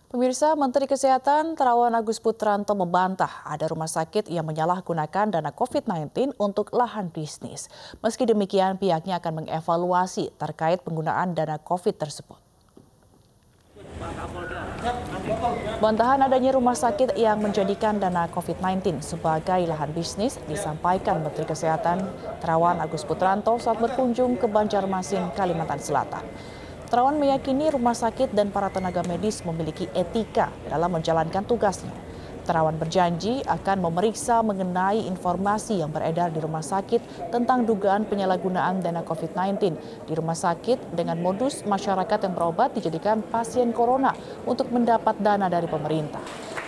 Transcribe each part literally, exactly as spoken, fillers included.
Pemirsa, Menteri Kesehatan Terawan Agus Putranto membantah ada rumah sakit yang menyalahgunakan dana COVID sembilan belas untuk lahan bisnis. Meski demikian, pihaknya akan mengevaluasi terkait penggunaan dana COVID tersebut. Bantahan adanya rumah sakit yang menjadikan dana COVID sembilan belas sebagai lahan bisnis disampaikan Menteri Kesehatan Terawan Agus Putranto saat berkunjung ke Banjarmasin, Kalimantan Selatan. Terawan meyakini rumah sakit dan para tenaga medis memiliki etika dalam menjalankan tugasnya. Terawan berjanji akan memeriksa mengenai informasi yang beredar di rumah sakit tentang dugaan penyalahgunaan dana COVID sembilan belas di rumah sakit dengan modus masyarakat yang berobat dijadikan pasien corona untuk mendapat dana dari pemerintah.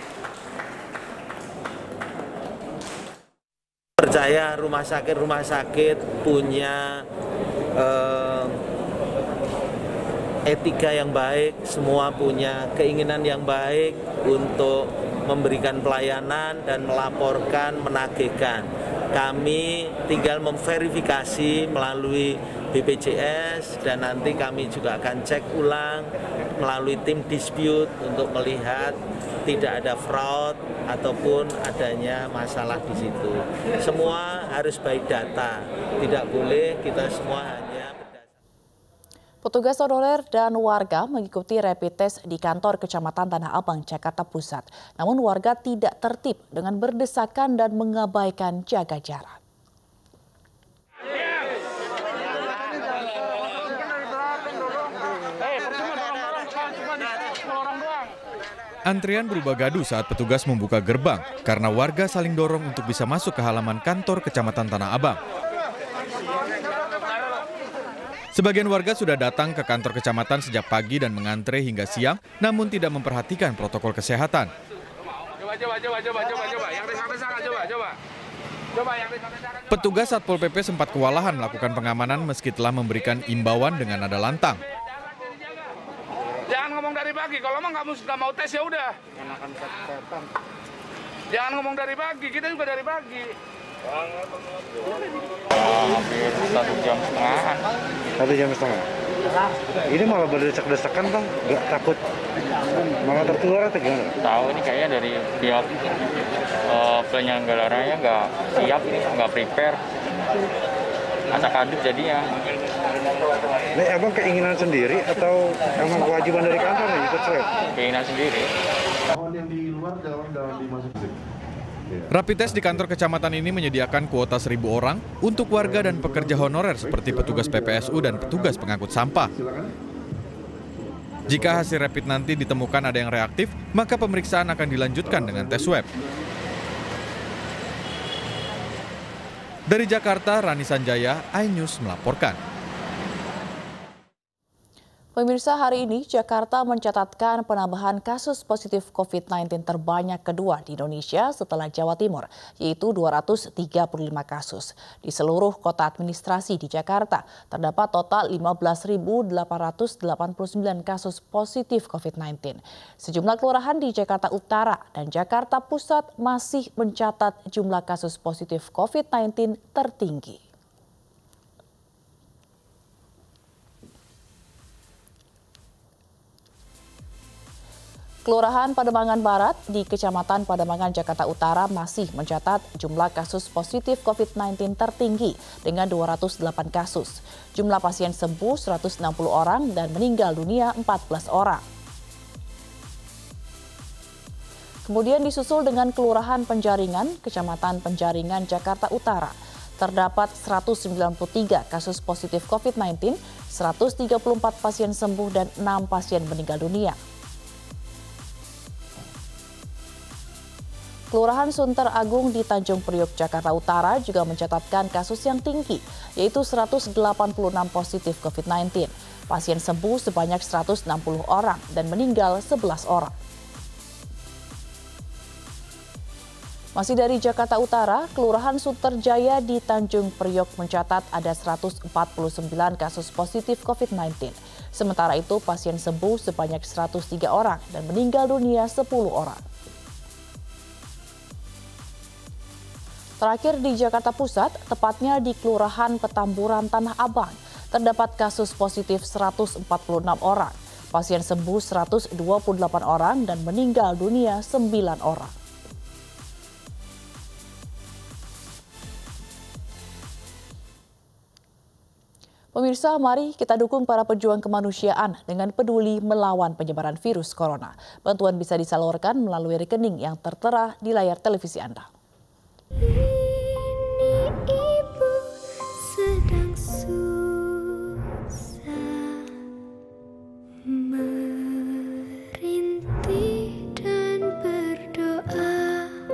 Percaya rumah sakit-rumah sakit punya eh, etika yang baik, semua punya keinginan yang baik untuk memberikan pelayanan dan melaporkan, menagihkan. Kami tinggal memverifikasi melalui B P J S dan nanti kami juga akan cek ulang melalui tim dispute untuk melihat tidak ada fraud ataupun adanya masalah di situ. Semua harus baik data, tidak boleh kita semua hanya Petugas honorer dan warga mengikuti rapid test di kantor Kecamatan Tanah Abang, Jakarta Pusat. Namun warga tidak tertib dengan berdesakan dan mengabaikan jaga jarak. Antrian berubah gaduh saat petugas membuka gerbang karena warga saling dorong untuk bisa masuk ke halaman kantor Kecamatan Tanah Abang. Sebagian warga sudah datang ke kantor kecamatan sejak pagi dan mengantre hingga siang, namun tidak memperhatikan protokol kesehatan. Petugas Satpol P P sempat kewalahan melakukan pengamanan meski telah memberikan imbauan dengan nada lantang. Jangan ngomong dari pagi, kalau emang kamu sudah mau tes ya udah. Jangan ngomong dari pagi, kita juga dari pagi. Oh, hampir satu jam setengah. Satu jam setengah. Ini malah berdesak-desakan bang, nggak takut malah tertular atau gimana? Tahu ini kayaknya dari pihak uh, penyelenggaranya nggak siap, ini nggak prepare. Acak-aduk jadinya. Ini abang keinginan sendiri atau emang kewajiban dari kantor nih ikut swab? Keinginan sendiri. Yang di luar jangan jangan dimasukin. Rapid test di kantor kecamatan ini menyediakan kuota seribu orang untuk warga dan pekerja honorer seperti petugas P P S U dan petugas pengangkut sampah. Jika hasil rapid nanti ditemukan ada yang reaktif, maka pemeriksaan akan dilanjutkan dengan tes swab. Dari Jakarta, Rani Sanjaya, iNews melaporkan. Pemirsa, hari ini Jakarta mencatatkan penambahan kasus positif COVID sembilan belas terbanyak kedua di Indonesia setelah Jawa Timur, yaitu dua ratus tiga puluh lima kasus. Di seluruh kota administrasi di Jakarta, terdapat total lima belas ribu delapan ratus delapan puluh sembilan kasus positif COVID sembilan belas. Sejumlah kelurahan di Jakarta Utara dan Jakarta Pusat masih mencatat jumlah kasus positif COVID sembilan belas tertinggi. Kelurahan Pademangan Barat di Kecamatan Pademangan, Jakarta Utara masih mencatat jumlah kasus positif COVID sembilan belas tertinggi dengan dua ratus delapan kasus. Jumlah pasien sembuh seratus enam puluh orang dan meninggal dunia empat belas orang. Kemudian disusul dengan Kelurahan Penjaringan, Kecamatan Penjaringan, Jakarta Utara. Terdapat seratus sembilan puluh tiga kasus positif COVID sembilan belas, seratus tiga puluh empat pasien sembuh dan enam pasien meninggal dunia. Kelurahan Sunter Agung di Tanjung Priok, Jakarta Utara juga mencatatkan kasus yang tinggi, yaitu seratus delapan puluh enam positif COVID sembilan belas. Pasien sembuh sebanyak seratus enam puluh orang dan meninggal sebelas orang. Masih dari Jakarta Utara, Kelurahan Sunterjaya di Tanjung Priok mencatat ada seratus empat puluh sembilan kasus positif COVID sembilan belas. Sementara itu, pasien sembuh sebanyak seratus tiga orang dan meninggal dunia sepuluh orang. Terakhir di Jakarta Pusat, tepatnya di Kelurahan Petamburan Tanah Abang, terdapat kasus positif seratus empat puluh enam orang. Pasien sembuh seratus dua puluh delapan orang dan meninggal dunia sembilan orang. Pemirsa, mari kita dukung para pejuang kemanusiaan dengan peduli melawan penyebaran virus corona. Bantuan bisa disalurkan melalui rekening yang tertera di layar televisi Anda. Ibu sedang susah merintih dan berdoa.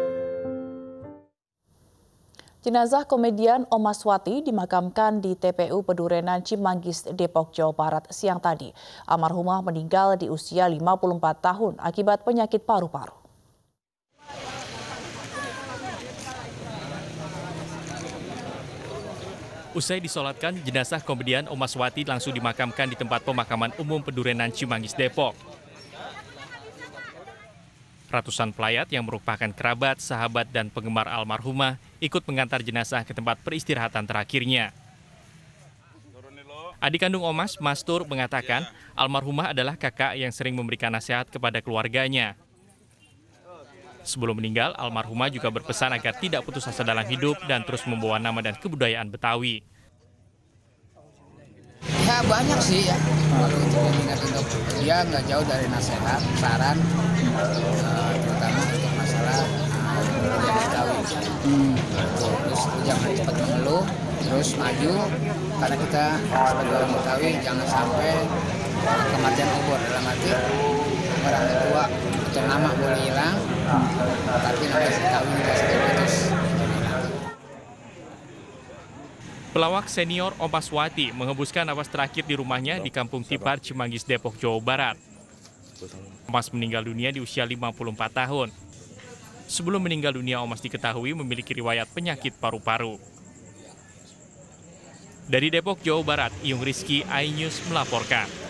Jenazah komedian Omas Wati dimakamkan di T P U Pedurenan Cimanggis, Depok, Jawa Barat siang tadi. Almarhumah meninggal di usia lima puluh empat tahun akibat penyakit paru-paru. Usai disolatkan, jenazah komedian Omas Wati langsung dimakamkan di tempat pemakaman umum Pedurenan Cimanggis, Depok. Ratusan pelayat yang merupakan kerabat, sahabat, dan penggemar almarhumah ikut mengantar jenazah ke tempat peristirahatan terakhirnya. Adik kandung Omas, Mastur, mengatakan almarhumah adalah kakak yang sering memberikan nasihat kepada keluarganya. Sebelum meninggal, almarhumah juga berpesan agar tidak putus asa dalam hidup dan terus membawa nama dan kebudayaan Betawi. Ya banyak sih ya, kalau untuk peminat untuk dia nggak jauh dari nasihat, saran, uh, terutama untuk masalah budaya uh, Betawi. Hmm. Terus jangan cepat mengeluh, terus maju, karena kita sebagai orang Betawi jangan sampai kematian obor, dalam arti orang tua atau nama boleh hilang, tapi nama Betawi tidak sampai putus. Pelawak senior Omas Wati menghembuskan napas terakhir di rumahnya di Kampung Tipar, Cimanggis, Depok, Jawa Barat. Omas meninggal dunia di usia lima puluh empat tahun. Sebelum meninggal dunia, Omas diketahui memiliki riwayat penyakit paru-paru. Dari Depok, Jawa Barat, Iyung Rizky, iNews melaporkan.